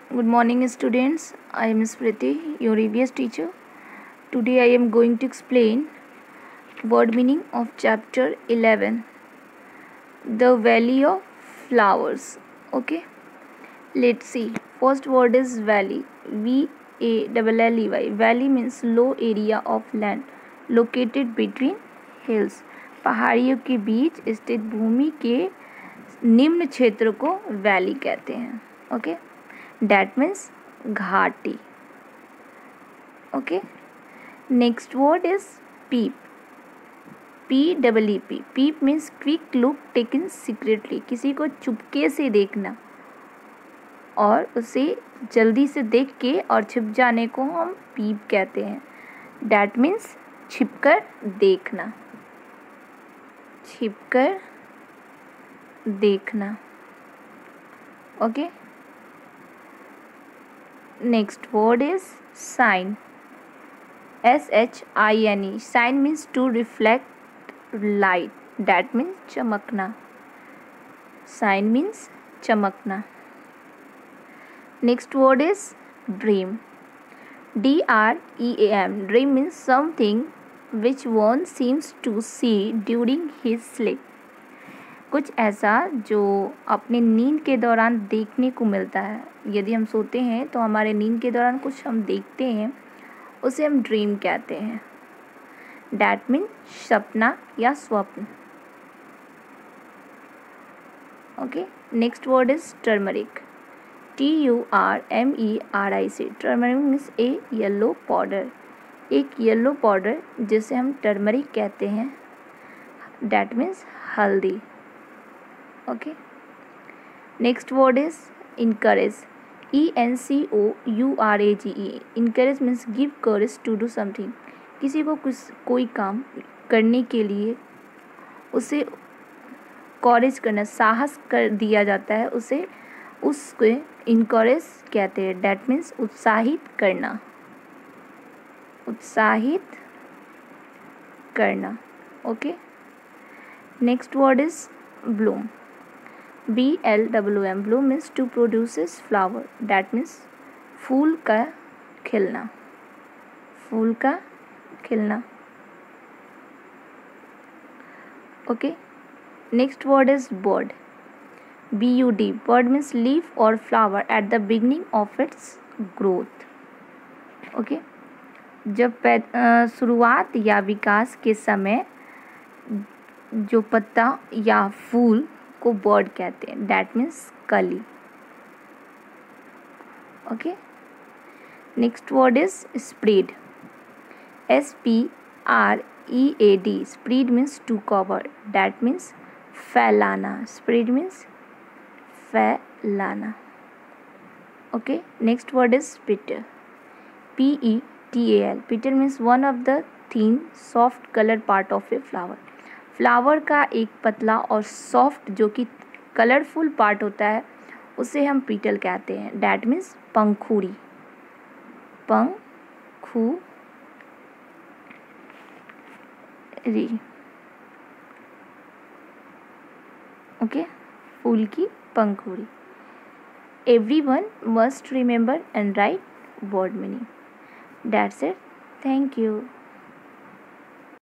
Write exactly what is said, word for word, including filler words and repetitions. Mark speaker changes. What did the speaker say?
Speaker 1: Good morning, students. I am Smriti, your E V S teacher. Today I am going to explain word meaning of chapter eleven, the Valley of Flowers. Okay, let's see. First word is valley. V A L L E Y. Valley means low area of land located between hills. पहाड़ियों के बीच स्थित भूमि के निम्न क्षेत्र को valley कहते हैं. Okay, that means घाटी. Okay, next word is peep. P double E P. Peep means quick look taken secretly. किसी को चुपके से देखना और उसे जल्दी से देख के और छिप जाने को हम पीप कहते हैं. That means छिपकर देखना, छिपकर देखना. Okay, next word is shine. S H I N E. Shine means to reflect light. That means चमकना. Shine means चमकना. Next word is dream. D R E A M. Dream means something which one seems to see during his sleep. कुछ ऐसा जो अपने नींद के दौरान देखने को मिलता है. यदि हम सोते हैं तो हमारे नींद के दौरान कुछ हम देखते हैं, उसे हम ड्रीम कहते हैं. डैट मीन सपना या स्वप्न. Okay, next word is turmeric. T U R M E R I C. Turmeric means a yellow powder. एक येलो पाउडर जिसे हम टर्मरिक कहते हैं. डैट मीन्स हल्दी. Okay, next word is encourage. E N C O U R A G E. Encourage means give courage to do something. किसी को कुछ कोई काम करने के लिए उसे कॉरेज करना, साहस कर दिया जाता है, उसे उसको इनकरेज कहते हैं. डैट मीन्स उत्साहित करना, उत्साहित करना. Okay, next word is bloom. B L W M. Bloom means to produces flower. That means फूल का खिलना, फूल का खिलना. Okay, next word is bud. B U D. Bird means leaf or flower at the beginning of its growth. Okay, जब शुरुआत या विकास के समय जो पत्ता या फूल को बर्ड कहते हैं. डैट मीन्स कली. Okay, next word is spread. S P R E A D. Spread means to cover. That means फैलाना. स्प्रेड मीन्स फैलाना. Okay, next word is petal. P E T A L. Petal means one of the thin soft colour part of a flower. Flower का एक पतला और soft जो कि colourful part होता है उसे हम पीटल कहते हैं. डैट मीन्स पंखुड़ी, पंखुड़ी. ओके, फूल की पंखुड़ी. Everyone must remember and write word meaning. That's it. Thank you.